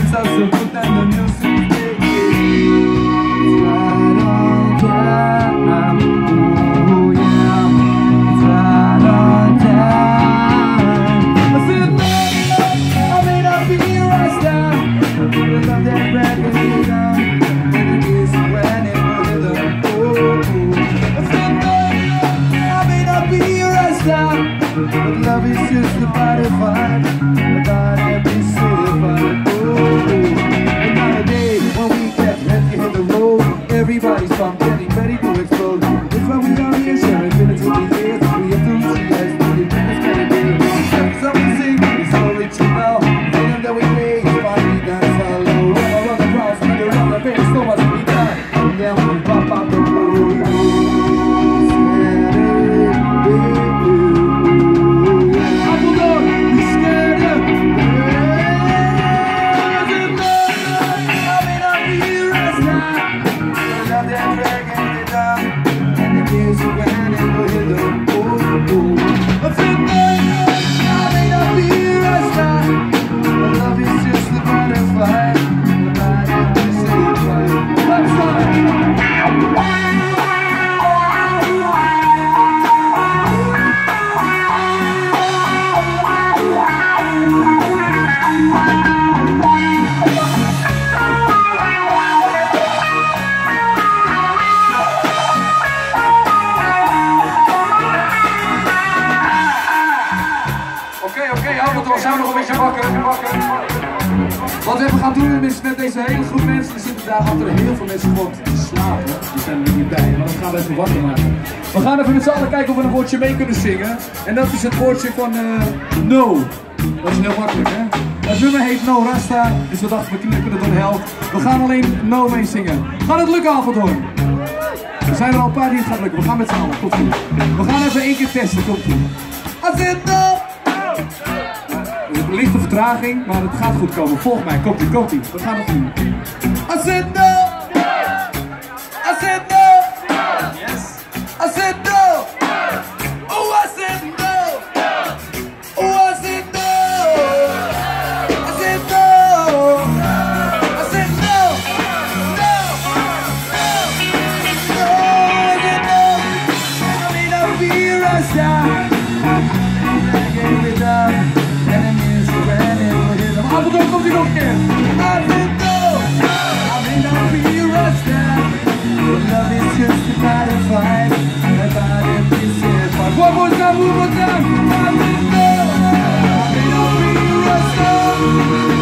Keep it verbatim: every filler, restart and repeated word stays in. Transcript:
sounds so good and the music's making. It's right on time. Oh yeah, it's right on time. I said no, I may not be here right now, but I love that record down, and it is when it will hit the oh. I said no, I may not be here right now, but love is just a body vibe, about every city vibe. Everybody's pumped, getting ready to explode. That's why we are here, sharing minutes with the years. We have to realize that it's gonna be. Someone sing, it's so original. Feeling that we made, finally dance hello. Run around the crowd, speed around the face, so much to be done. And then we pop out the road. We zijn nog een beetje wakker. Wat we even gaan doen is met deze hele groep mensen, er zitten daar achter heel veel mensen gewoon te slapen. Die zijn er niet bij, maar dat gaan we even wakker maken. We gaan even met z'n allen kijken of we een woordje mee kunnen zingen. En dat is het woordje van uh, No. Dat is heel makkelijk, hè? Het nummer heet No Rasta, dus we dachten we knippen het door de helft. We gaan alleen No mee zingen. Gaat het lukken, Apeldoorn? Er zijn er al een paar die het gaat lukken. We gaan met z'n allen, komt ie. We gaan even één keer testen, komt ie. I said no! Een lichte vertraging, maar het gaat goed komen. Volg mij, komt ie, komt ie. We gaan het doen. I said no! I said no! Yes! I said no! Oh, I said no! Oh, I said no! I said no! I said no! No! No! No! I said no! I may not be right now. I gave it up. Apeldoorn, komt ie nog een keer. I said no, I may not be right now, but love is just a body vibe, about every city vibe. One more time, one more time. I said no, I may not be right now.